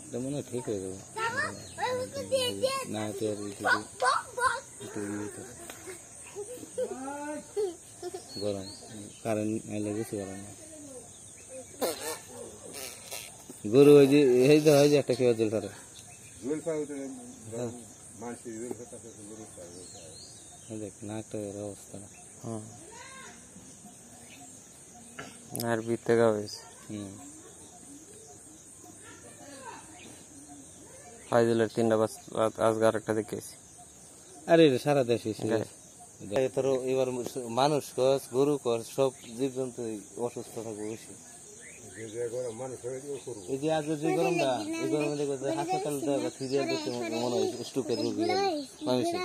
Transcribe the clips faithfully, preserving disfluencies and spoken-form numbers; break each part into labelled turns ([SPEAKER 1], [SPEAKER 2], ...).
[SPEAKER 1] এটা মনে হয় ঠিক হয়ে যাবে না তো আর একটু গরম কারেন্ট আইলে বেশি গরম গরু ওই যে এই তো হয় যে একটা কেউ জল করে দেখ নাকটা এর অবস্থা
[SPEAKER 2] আর বিতে গাইস
[SPEAKER 1] হুম
[SPEAKER 2] ফাইজলের তিনটা বাস আজগার একটা দেখেছি
[SPEAKER 1] আরে সারা দেশে তোর এবার মানুষ কস গরু কস সব জীবজন্তু অসুস্থ থাকবে বেশি এই যে আজ যে গরমটা এই গরমে দেখবে হাসপাতাল সিরিয়াল দেখতে মনে হয় স্ট্রোকের রোগী মানুষের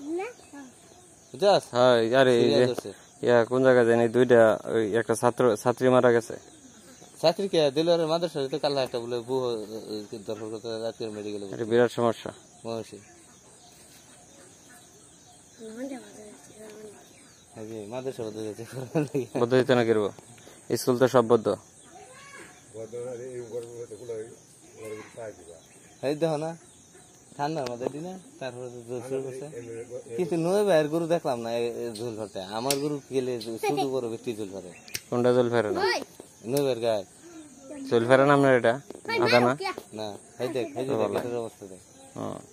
[SPEAKER 1] বুঝছস
[SPEAKER 2] হ্যাঁ আরে এই যে ইয়া কোন জায়গা জানি দুইটা ওই একটা ছাত্র ছাত্রী মারা গেছে
[SPEAKER 1] ছাত্রীকে দিলরে মাদ্রাসায় তো কাল একটা বলে বউ দরকার করতে রাতের মেডিকেলে
[SPEAKER 2] এটা বিরাট সমস্যা
[SPEAKER 1] মানুষের আগে মাদ্রাসা বন্ধ হয়েছে
[SPEAKER 2] বদ্ধ হইতে না করবো স্কুল তো সব বদ্ধ
[SPEAKER 1] এই দেখো না ঠান্ডার মধ্যে দিনে তারপরে শুরু করছে কিন্তু নয় ভাইয়ের গরু দেখলাম না ঝোল ধরতে আমার গরু গেলে শুধু বড় ব্যক্তি ঝোল ধরে
[SPEAKER 2] কোনটা জল ফেরে না
[SPEAKER 1] নয় ভাইয়ের গায়ে
[SPEAKER 2] জল ফেরে না আপনার এটা আদা না
[SPEAKER 1] না এই দেখ এই যে অবস্থা দেখ
[SPEAKER 2] হ্যাঁ